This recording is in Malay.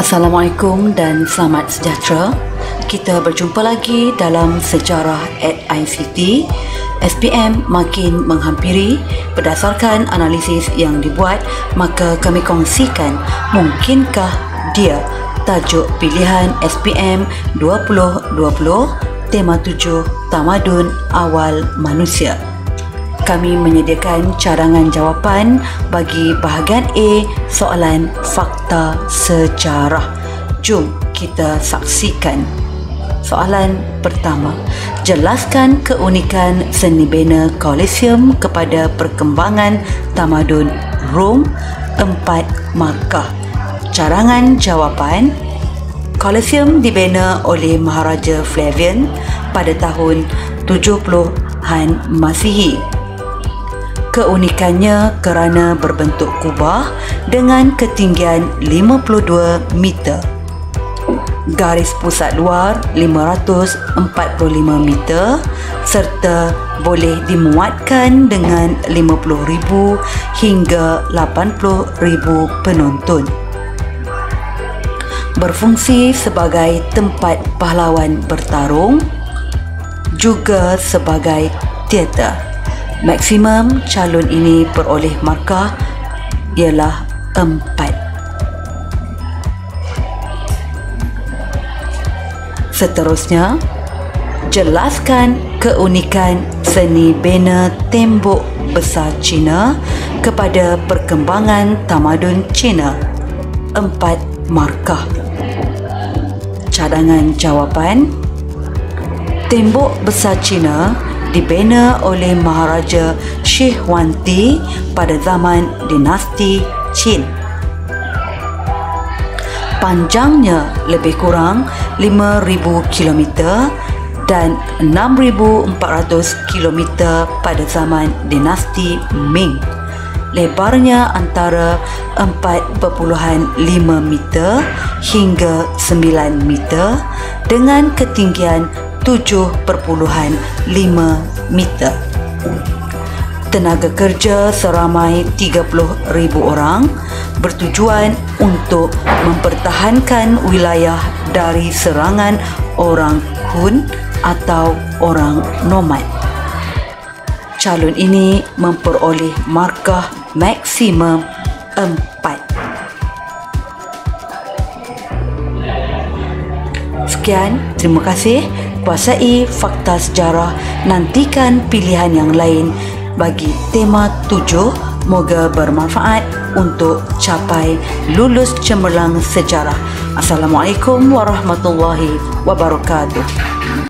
Assalamualaikum dan selamat sejahtera. Kita berjumpa lagi dalam Sejarah at ICT. SPM makin menghampiri. Berdasarkan analisis yang dibuat, maka kami kongsikan mungkinkah dia tajuk pilihan SPM 2020 tema 7 Tamadun Awal Manusia. Kami menyediakan cadangan jawapan bagi bahagian A soalan fakta sejarah. Jom kita saksikan. Soalan pertama. Jelaskan keunikan seni bina Kolosium kepada perkembangan tamadun Rom. 4 markah. Cadangan jawapan. Kolosium dibina oleh Maharaja Flavian pada tahun 70-an Masihi. Keunikannya kerana berbentuk kubah dengan ketinggian 52 meter. Garis pusat luar 545 meter serta boleh dimuatkan dengan 50,000 hingga 80,000 penonton. Berfungsi sebagai tempat pahlawan bertarung, juga sebagai teater. Maksimum calon ini peroleh markah ialah 4. Seterusnya, jelaskan keunikan seni bina tembok besar Cina kepada perkembangan tamadun Cina. 4 markah. Cadangan jawapan. Tembok besar Cina dibina oleh Maharaja Shi Huangdi pada zaman dinasti Qin. Panjangnya lebih kurang 5,000 km dan 6,400 km pada zaman dinasti Ming. Lebarnya antara 4.5 meter hingga 9 meter dengan ketinggian 7.5 meter. Tenaga kerja seramai 30,000 orang bertujuan untuk mempertahankan wilayah dari serangan orang Hun atau orang nomad. Calon ini memperoleh markah maksimum 4. Sekian, terima kasih. Kuasai fakta sejarah, nantikan pilihan yang lain bagi tema 7. Moga bermanfaat untuk capai lulus cemerlang sejarah. Assalamualaikum warahmatullahi wabarakatuh.